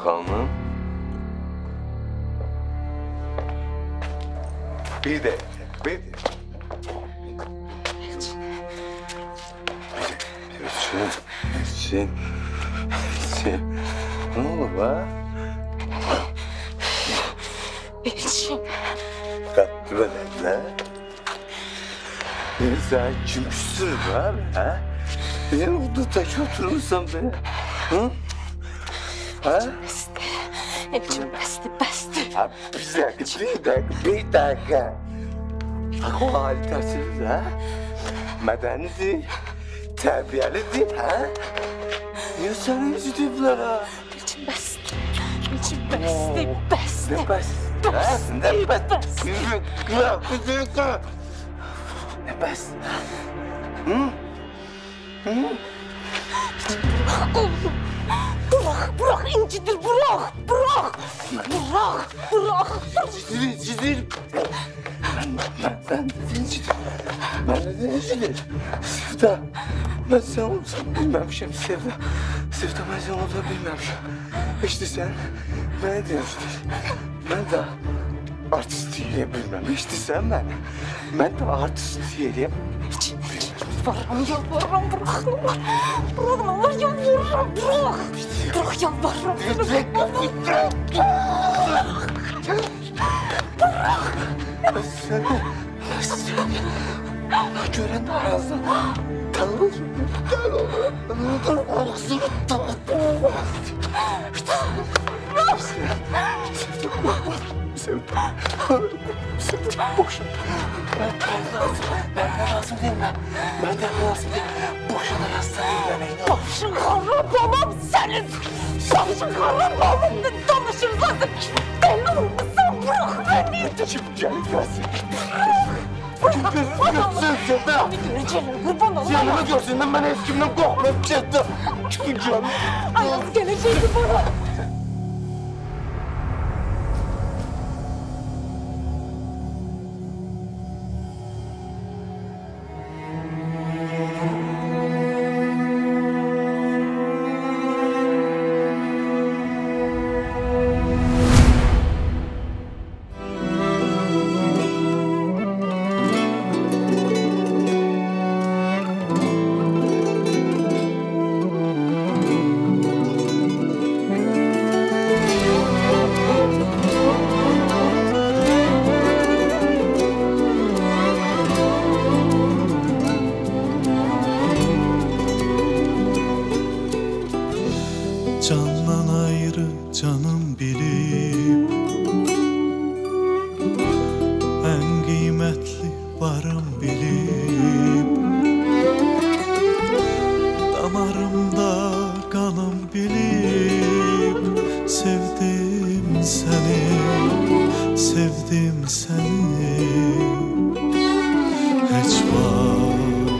hanım. Bir de. Elçin. Ne olur ha? Elçin. Kalktı benimle. Sen kimsin abi ha? Benim orada taş oturmuşsan be. Hı? Ha? Elçin besti. Ha, bir dakika. Bak o halitəsiniz ha? Mədənidir, tərbiyəlidir ha? Niye sana üzüdüblər ha? Elçin besti. Ne bəs? Ne bəs? Ne bəs? Hı? Bırak incidir, bırak. Cidir. Ben de cidir. Sevda, ben sen olsam bilmemişim Sevda. Sevda ben sen olsam bilmemişim. İşte sen bana demiştin. Ben de artist diyebilmem. İşte sen ben de artist diyeyim. Yalvarırım, bırak. Bırak Allah yalvarırım, bırak. Bırak yalvarırım. Sen gören de ağzına tel olur. Ağzını Sevda, boşa. Benden lazım değil mi? Boşuna yazsana beni. Başın kara babam senin. Başın kara babam ne tanışırız artık. Deli olmuşsun, bırak beni. Kim gelip gelsin? Kim görsün Sevda? Gelin kurban olayım. Canımı görsün, ben eskimden korkmayıp Sevda. Çıkacağım. Ayaz gelecekti bana. Candan ayrı canım bilip en kıymetli varım bilip damarımda kanım bilip sevdim seni hiç var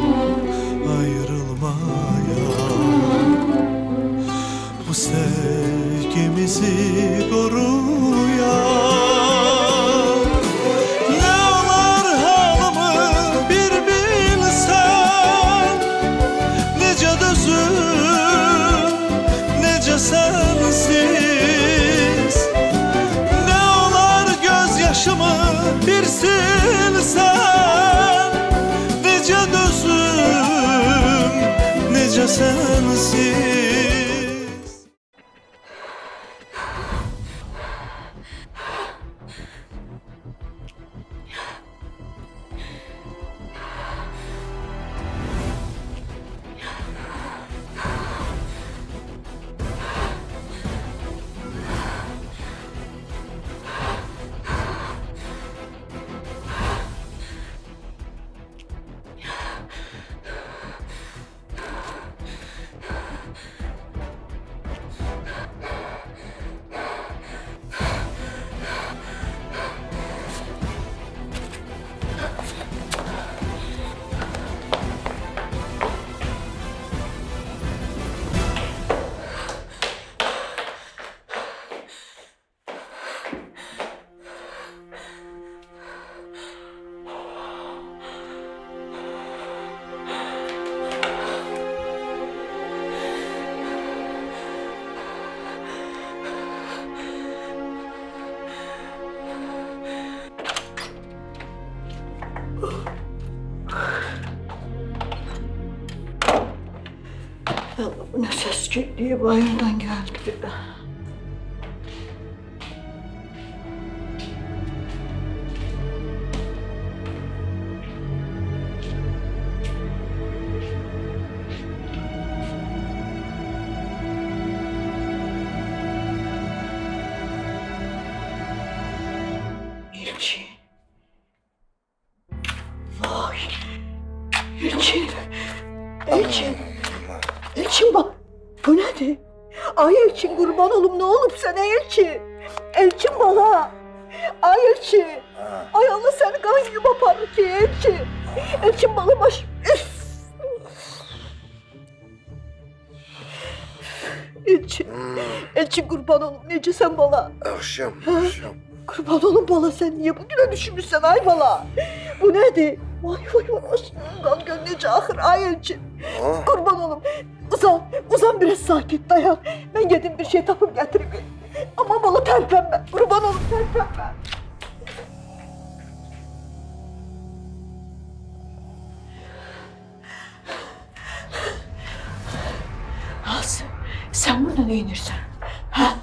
ayrılmaya bu sevgimizi koruyan. Ne olar halımı bir bilsen, nece dözüm, nece sensiz. Ne olar gözyaşımı bir silsen, nece dözüm, nece sensiz. Allah, bu ne ses diye bayırdan geldi. Elçin. Vay. Elçin. Elçin. Elçin bak. Bu nedir? Ay Elçin kurban olum ne olup sana Elçin? Elçin bana. Ay Elçin. Ay Allah seni kan gibi yaparım ki Elçin. Elçin bana baş. Üf. Elçin. Elçin kurban olum nece sen bana? Akşam. Kurban olun bala sen niye bugüne düşünmüşsen ay bala? Bu neydi? Vay vay vay kan gönlece ahır ay Elçin. Kurban olun. Uzan biraz sakin dayan. Ben gidip bir şey tapıp getireyim. Ama bala terpenme. Kurban olun terpenme. Nasıl? Sen burada ne inirsen? Ha?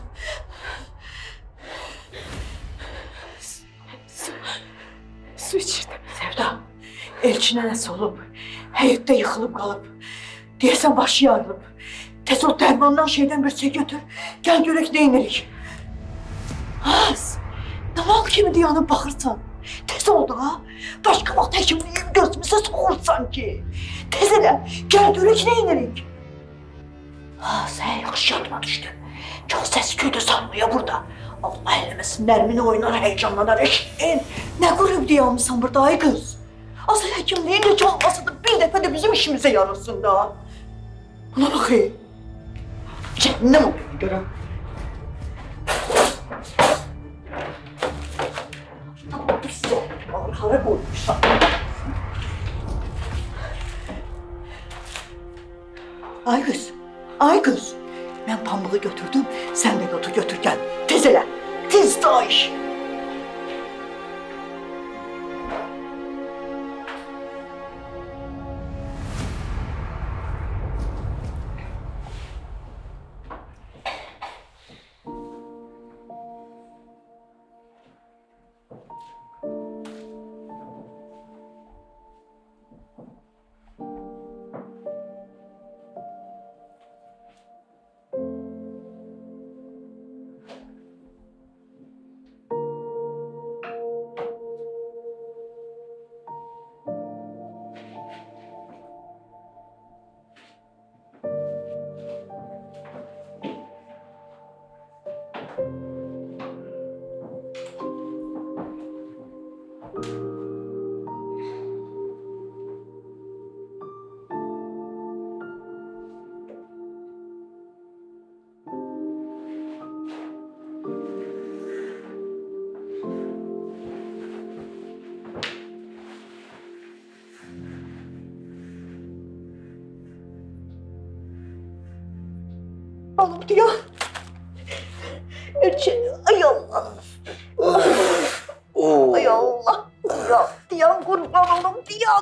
Su içirdim. Sevda, Elçin'e nasıl olup, heyette yıkılıp kalıp, diyesen başı yarılıp, tez ol dermandan şeyden bir şey götür, gel görek ne inerik. Az, ne mal kimi diye yanıp bakırsan, tez oldu ha, başka vakti hekimliğim gözümüze sokur sanki. Tez ele, gel görek ne inerik. Az, yakış yatıma düştü, çok ses küydü sanmıyor burada. Allah eylemesin, Nermin'i oynar, heyecanlanar eşeğin. Ne grup diye almışsan burada ay kız? Asıl hekimliğin de çalması da bir defa de bizim işimize yarasın da. Buna bakayım. Cehennem olduğunu göre. Tamam, pis de arkaya koymuşlar. Ay kız. Ben pamuğu götürdüm, sen de götür gel. Tez ele, tez daha iş. Oğlum diyor. Elçin, ay Allah. Ay Allah. Ya diyan kurban oğlum diyan.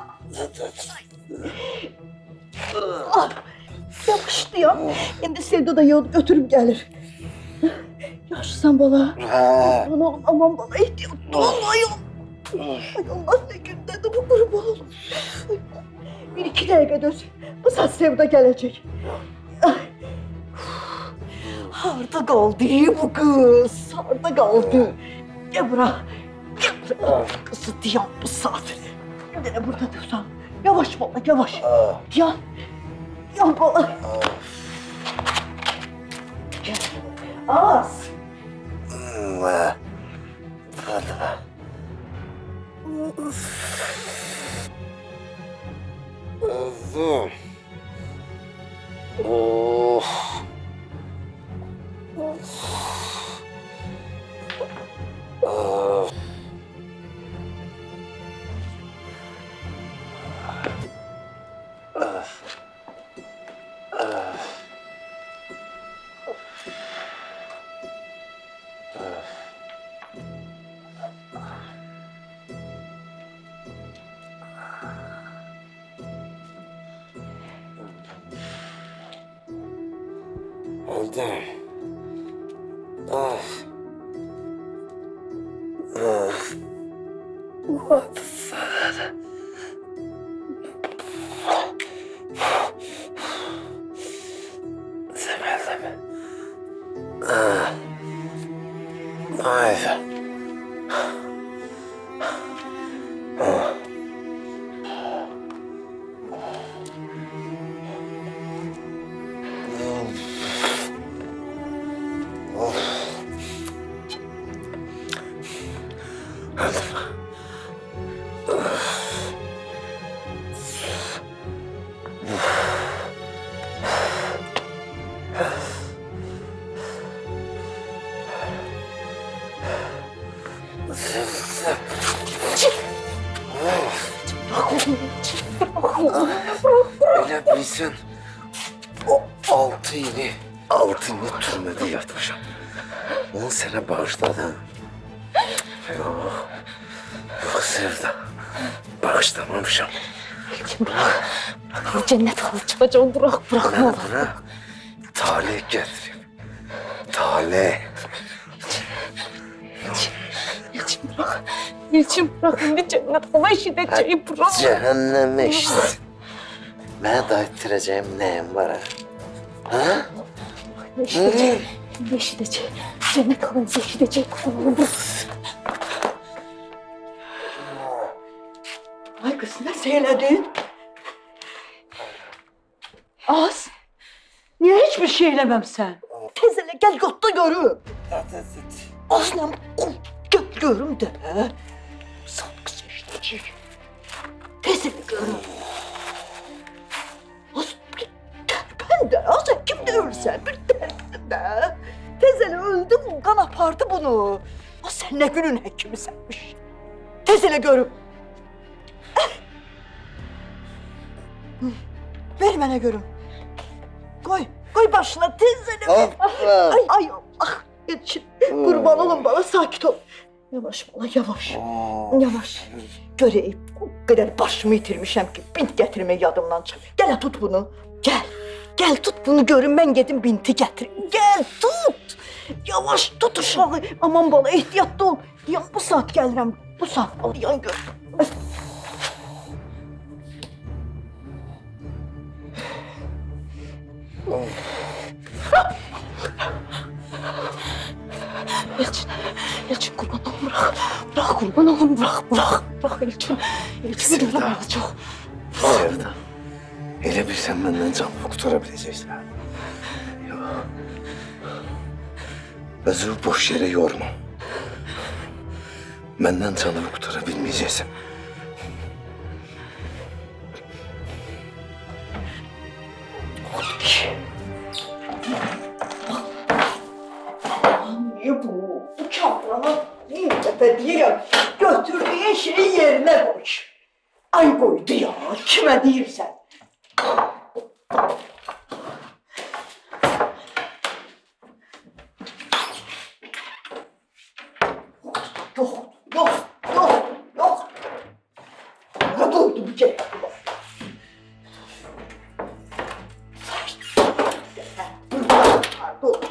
Yapıştı ya. Şimdi Sevda da götürüp gelir. Yaşlısan bana. Aman oğlum aman bana ihtiyat ol ay Allah ne günde de bu kurban oğlum. Bir iki dakika dönsün. Bu saat Sevda gelecek. Harda kaldı bu kız, harda kaldı. Gel bırak, kızı diyan bu saat. Şimdi de burada dursan, yavaş bala, yavaş. Yan bala. Az. Öldüm. Of. Of. What? Semeldim. Haydi. Öyle bilsen o 6 yıl türmede yatmışam. Onu sana bağışladım. Yok Sevda, bağışlamamışam. Bırak. Cennet alacağım. Bırakma. Bırak. Talih getireyim. Talih. Elçin bırak. Elçin bırak. Şimdi cennet hava işiteceğim. Bırak. Cehenneme işte. Bana da ettireceğim neyim var ha? Ha? İşiteceğim. İşiteceğim. Cennet hava işiteceğim. Ay kız ne söyledin? Az. Niye hiçbir şey elemem sen? Tezele gel yotta görüm. Aslan gel görüm de. Sanki seçtirecek. Tezele görüm. Az ben de az kim de ölse bir dersin de. Tezele öldü mü kan apardı bunu. Az sen ne günün hekimi senmiş. Tezele görüm. Ver mənə görüm. Koy başına tezcene. Ay Allah. Elçin, kurban olun bana sakin ol. Yavaş bala yavaş. Yavaş. Göreyim. O kadar başımı itirmişəm ki bint getirmeyi yadımdan çık. Gel tut bunu. Gel. Gel tut bunu görün ben gedim binti getireyim. Gel tut. Yavaş tut uşağı. Aman bala ehtiyatlı ol. Yan bu saat gəlirəm. Bu saat al yan gör. Elçin kurban olun bırak. Bırak kurban olun bırak Elçin. Elçin Sevda. bırak çok. Sevda. Elə bilsən məndən canımı qurtara biləcəksən. Yox. Özü boş yerə yorma. Məndən canımı qurtara bilməyəcəksən. Niye bu? Bu çaplana bir defa diyelim götürdüğün şeyi yerine koy. Ay koydu ya, kime değilsen. Yok. Ne koydu bir kere? Dur.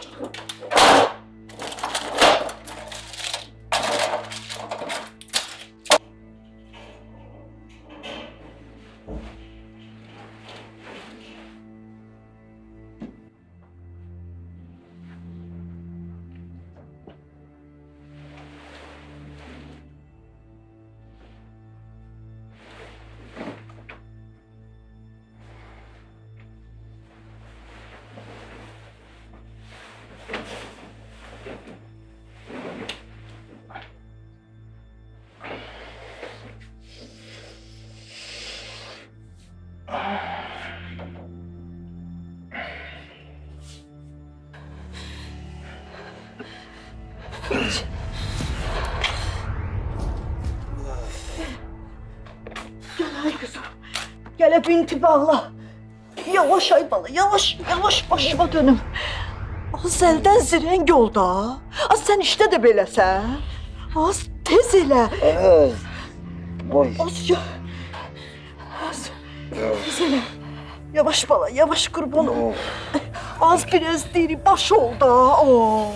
Gel ay kızım. Gel binti bağla. Yavaş ay bala, yavaş başıma dönüm. Az elden ziren yolda. Az sen işte de beləsən. Az tez elə. Boy. Az ya. Az. Tez elə. Yavaş bala, yavaş kurban ol. Az biraz diri baş ol da. Oo.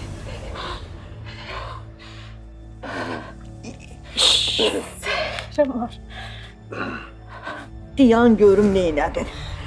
Cemar. Diyan görüm neynədin.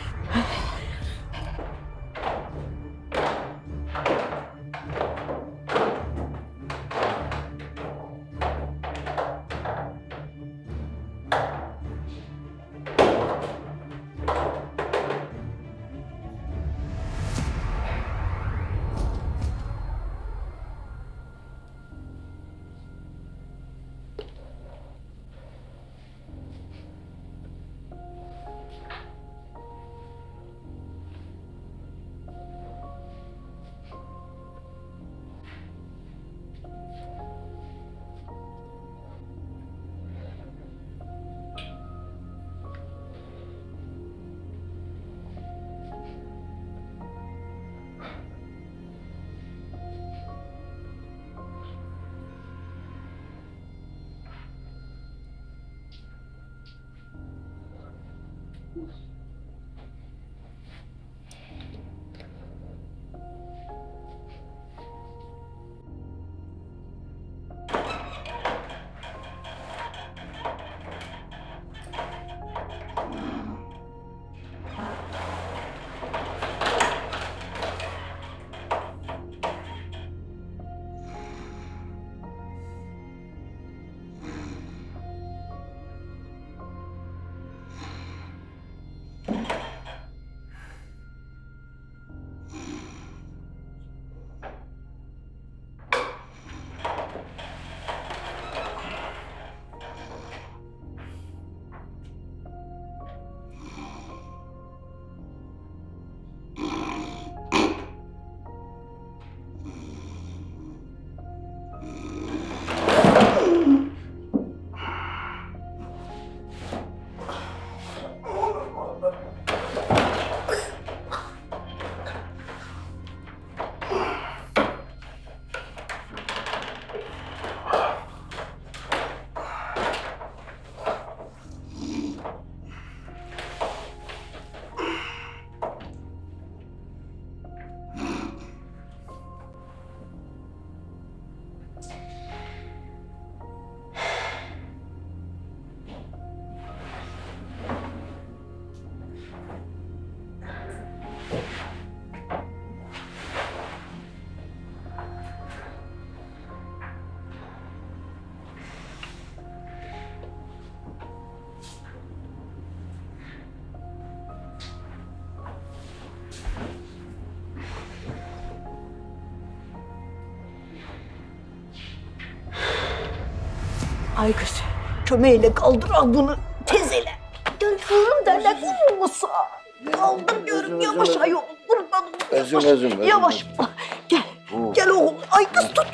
Ay kız, kömeğiyle kaldıran bunu tez ele. Gel kızım da ne kurulmuşsa. Kaldır görüm yavaş ayol, kurban olayım. Özüm. Yavaş. Gel, gel oğlum. Ay kız tut.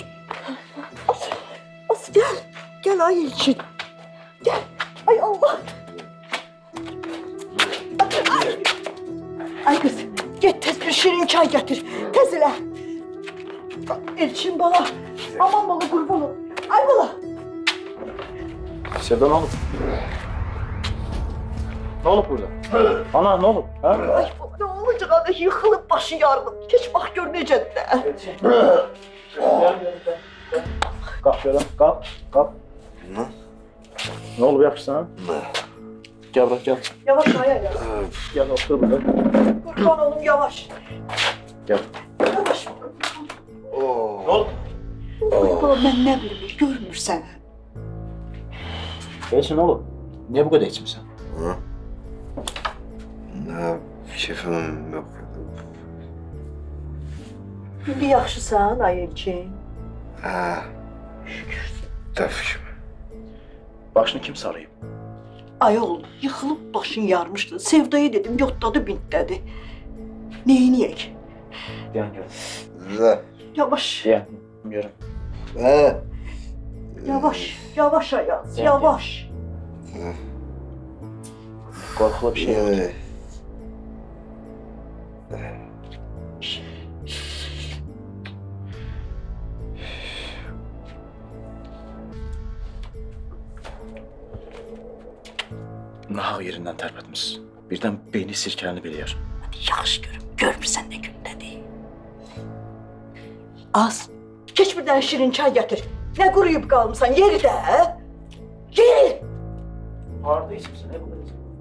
As gel. Gel ay için. Gel. Ay Allah. Ay kız, git tez bir şirin çay getir. Tez ele. Elçin bana. Aman bana kurban ol. Ay bana. Sevda ne olur? Ne olur burada? Ana ne olur? Ha? Ay baba ne olacak ana yıkılıp başı yarılır. Geç bak gör necədir de. Kalk şöyle, kalk. Ne olur yapışsın ha? Gel bırak gel. Yavaş ayağa ya. Gel otur burada. Kurban oğlum yavaş. Gel. Yavaş. Ne olur? Kurban ben ne bileyim görmürsen. Gelsin oğlum. Niye bu kadar içmişsin? Ne keyfim yok. Bir yaxşısan ay Elçin. Ha. Tefşim. Başını kim sarayım? Ayol yıkılıp başın yarmıştı. Sevda'ya dedim yotladı bintlədi. Neyiniyek? Gel gel. Güzel. Yavaş. Gel. Görüm. Ha. Yavaş Ayaz, Gel, yavaş. Korkulu bir şey yok. Nahaq yerindən tərpətmiş. Birdən beyni sirkəlini biliyor. Yaxşı görüm. Görmürsən nə gündədir. Az. Keç bir dənə şirin çay gətir. Nə quruyub qalmısan yeri də? Yeri! Harda içmişsin, ne bu?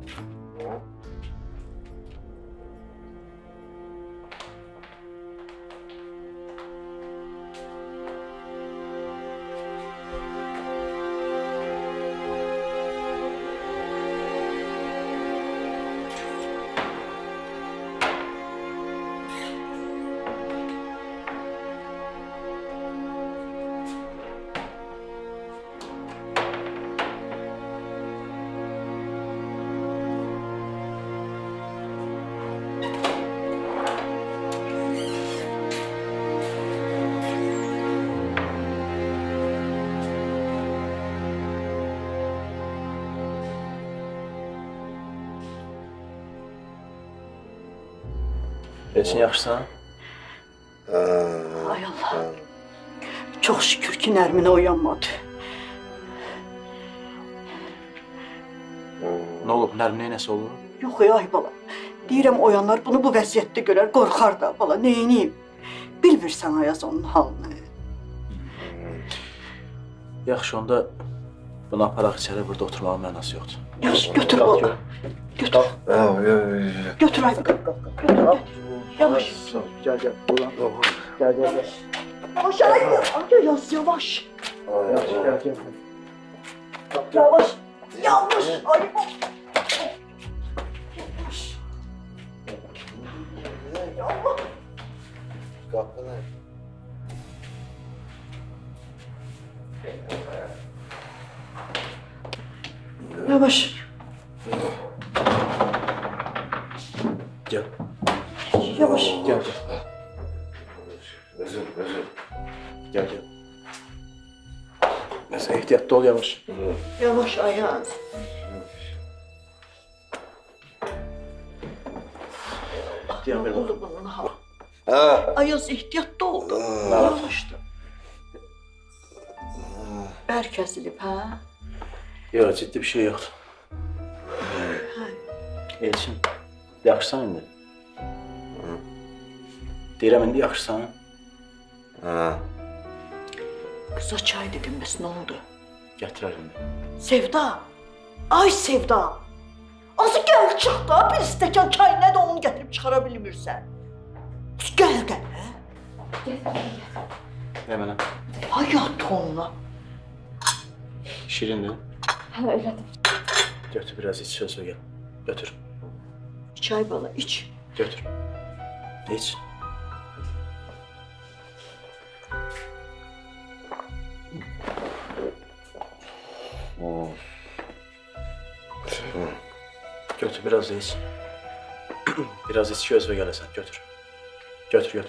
Elçin, yaxşısan? Ay Allah. Çox şükür ki Nərminə uyanmadı. Ne olub, Nərminəyə nəsə olur? Yox ay bala. Deyirəm oyanlar bunu bu vəziyyətdə görər, qorxar da bala. Neyniyim? Bilmirsən Ayaz onun halını. Yaxşı, onda bunu aparaq içəri, burada oturmağın mənası yoxdur. Yaxşı, götür bala. Götür. Götür ay. Götür. Yavaş. Gel. Buradan. Gel. Yavaş ay. Yavaş. Yavaş. Gel. Yavaş. Yavaş. Ay. Yavaş. Kapını. Yavaş. Gel. Yavaş. Gel. Özür. Gel. Neyse, ehtiyatlı ol, yavaş. Yavaş Ayaz. Diyan Ne ver oldu bana. bunun ha? Ha. Ayaz ehtiyatlı ol. Yavaş da. Bərk kəsilib, hə? Yok, ciddi bir şey yoktu. Elçin, yaxşısan indi? Deyirəm, indi yaxşısan? Ha. Qıza çay dedim, bəs nə oldu? Gətirər indi. Sevda! Ay Sevda! Azı gəl çıx da, bir stəkan çay nədir onu gətirib çıxara bilmirsən. Gəl də. Ne mənə? Hayat onunla. Şirindir. Hə, elədim. Götür biraz iç, söz ver gel. Götür. Çay bala iç. Götür. İç. Götür biraz da iç. Biraz iç, göz ve gelesen. Götür. Götür.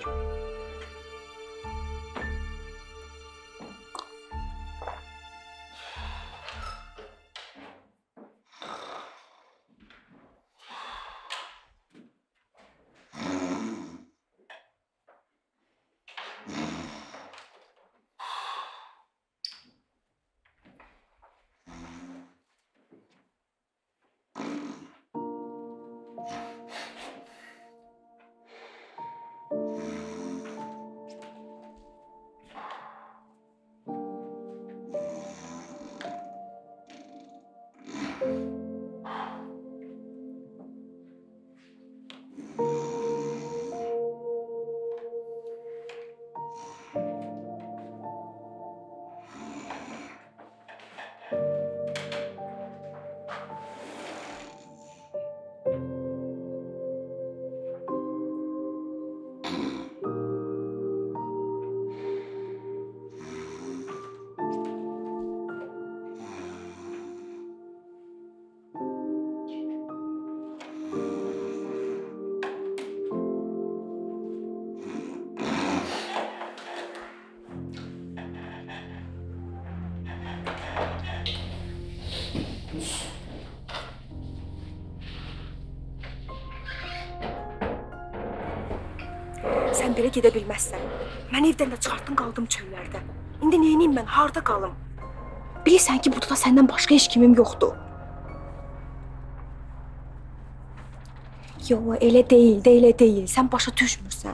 Sən belə gedə bilməzsən. Mən evdən də çıxartdın, qaldım çöllərdə. İndi neyniyim mən, harda qalım? Bilirsən ki, burada səndən başqa heç kimim yoxdur. Yo, elə deyil, elə deyil. Sən başa düşmürsən.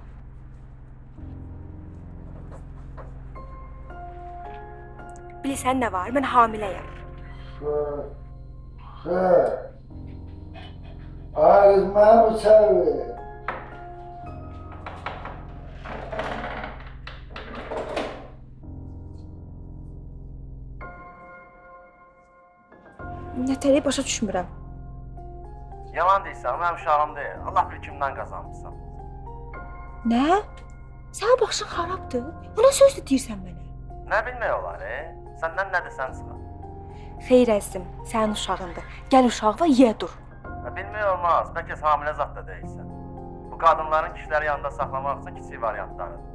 Bilirsən nə var? Mən hamiləyəm. Ay kız bana mı çağırıyor? Nətəri başa düşmürəm. Yalan deyirsən, mənim uşağım deyil. Allah bilir kimdən qazanmışsan. Nə? Sənin başın xarabdır. Bu nə sözdür deyirsən mənə? Nə bilmək olar, Səndən nə desən çıxar. Xeyr əzizim, sənin uşağındır. Gəl uşağına ye dur. Bilmək olmaz, bəlkə hamilə zat da deyilsən. Bu qadınların kişiləri yanında saxlamaq üçün kiçik variantlarıdır.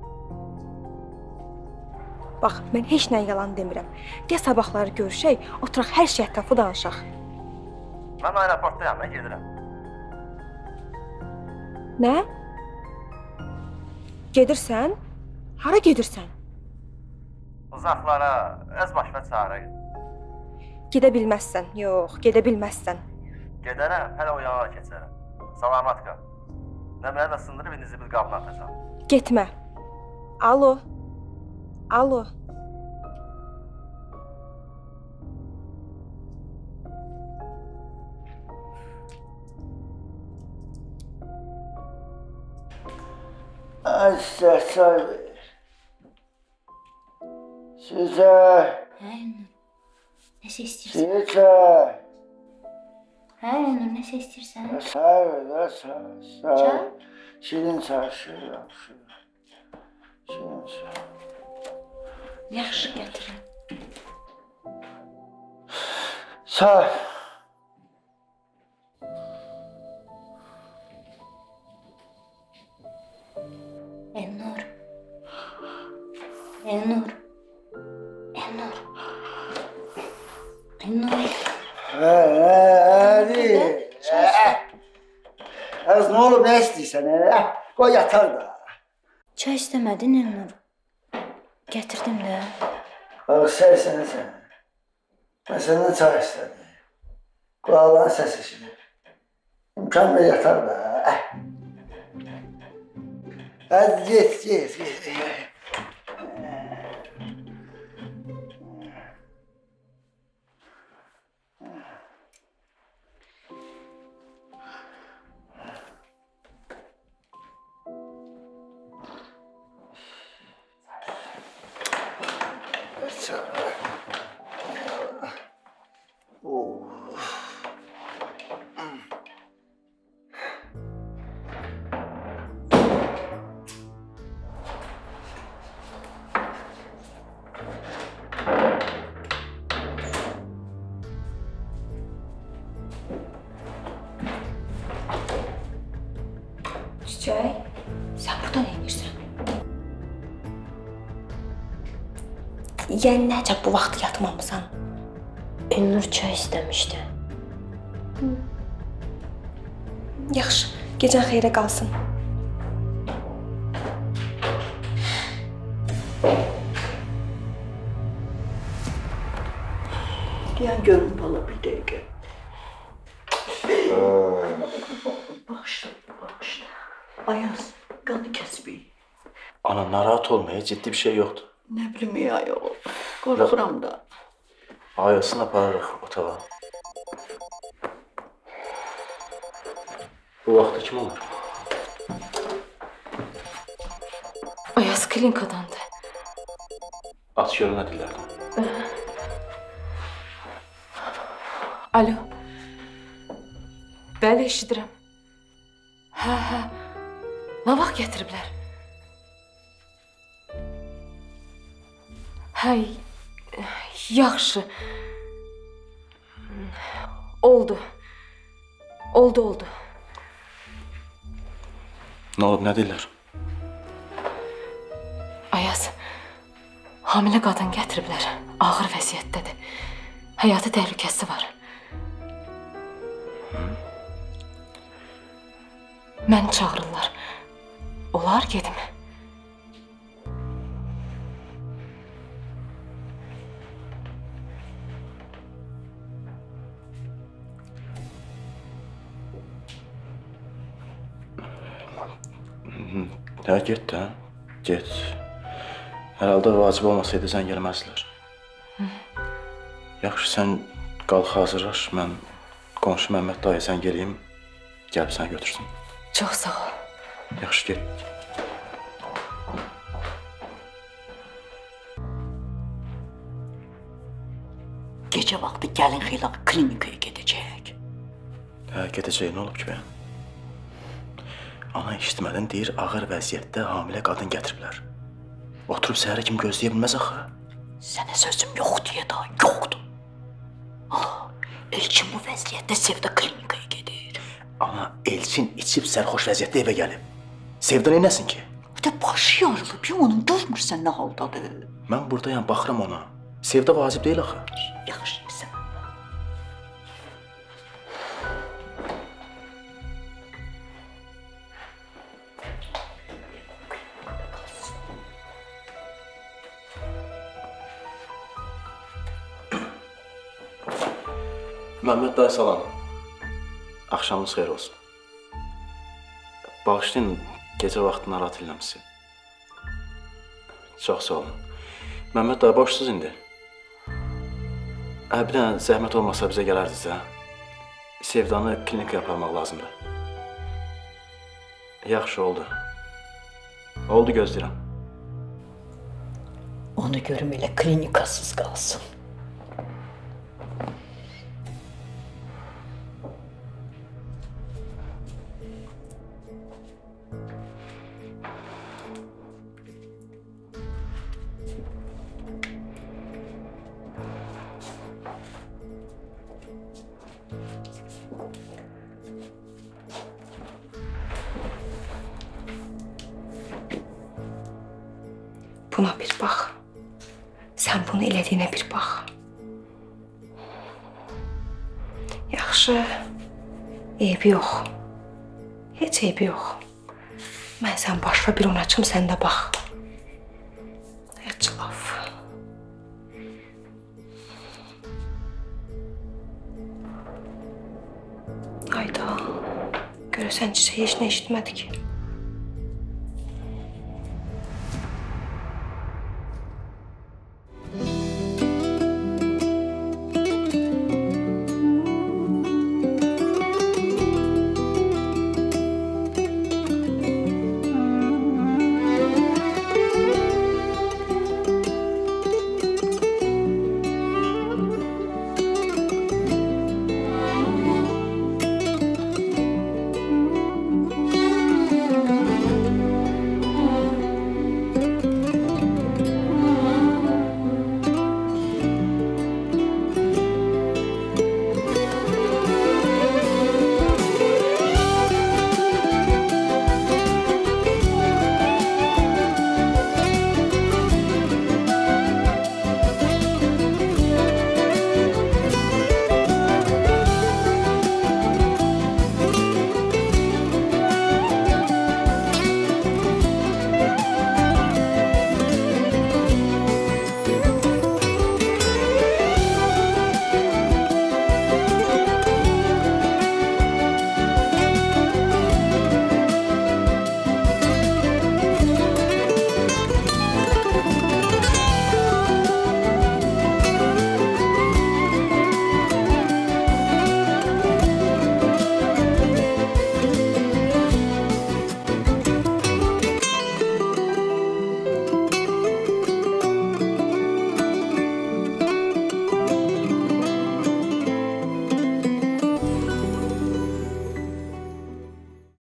Bax, mən heç nə yalan demirəm. Gəl sabahları görüşək, oturaq hər şey ətraflı danışaq. Mən aeroportdayam, mən gedirəm. Nə? Gedirsən? Hara gedirsən? Uzaqlara, öz başına çarə gedir. Gedə bilməzsən. Yox, gedə bilməzsən. Gedərəm, hələ o yana keçərəm. Salamat qal. Nəməni də sındırıb indi bir qabına atacağam. Getmə. Alo. Alo. Ay size çay ver. Size. Aynur. Nəsə istəyirsən? Size çay. Hə, Aynur, nəsə istəyirsən? Çay ver da çay. Çay? Şirin çay, şirin. Şirin çay. Yaxşı gətirirəm. Çay. Elnur. Elnur. Elnur. Elnur. Hadi. Az ne olur ne istiyorsan koy yatar da. Çay istəmədin, Elnur. Gətirdim də. Bak sen. Ben senden çay istedim. Kulağından ses işini. İmkan ver yatar da. Hadi git. Çiçək, sən burada nə edirsən? Yəni nəcə bu vaxt yatmamısan? Elnur çay istəmişdi. Yaxşı, gecən xeyrə qalsın. Diyen görün bana bir dakika. Bağışla. Ayaz, kanı kesmeyin. Ana, narahat olmaya, ciddi bir şey yoktu. Ne bileyim ya yol. Korkuram da. Ayasını aparırıq otağa. Bu vaxtda kim olur? Ayaz klinikadandı. At görün nə dillərdən. Alo. Bəli, eşidirəm. Hə. Nə vaxt gətiriblər? Hə, yaxşı. Oldu. Nə olub, nə deyirlər? Ayaz, hamilə qadın gətiriblər. Ağır vəziyyətdədir. Həyatı təhlükəsi var. Məni çağırırlar. Olar gedim. Hə, get də, get. Hər halda vacib olmasaydı sən gəlməzdilər. Yaxşı, sən qalx hazırlaş, mən qonşu Məhəmməd dayı sən geleyim, gəlib səni götürsün. Çox sağ ol. Yaxşı, get. Gecə vaxtı gəlin xeylan klinikaya gedəcək. Hə, gedəcək, nə olub ki bəyəm? Ana işitmədən deyir, ağır vəziyyətdə hamilə qadın gətiriblər. Oturub səhərə kimi gözləyə bilməz axı. Sənə sözüm yox deyə daha yoxdur. Elçin bu vəziyyətdə Sevda klinikaya gedir. Ana, Elçin içib sərxoş vəziyyətdə evə gəlib. Sevda neynəsin ki? Bir də başı yarılıb, onun görmürsən nə haldadır. Mən buradayam, baxıram ona. Sevda vacib deyil axı. Yaxşı yesən. Məhəmməd dayı salam. Axşamınız xeyir olsun. Bağışlayın, gecə vaxtı narahat eləmişsin. Çox sağ olun. Məhəmməd dayı boşsuz indi. Bir dənə zəhmət olmasa bizə gələrdiniz hə? Sevdanı klinikaya aparmaq lazımdır. Yaxşı oldu. Oldu, gözləyirəm. Onu görüm elə klinikasız qalsın. Buna bir bax. Sən bunu elədiyinə bir bax. Yaxşı, eybi yox. Heç eybi yox. Mən sən başla bir ona açım, sən də bax. Heç laf. Ayda, görəsən çiçək heç nə eşitmədi ki.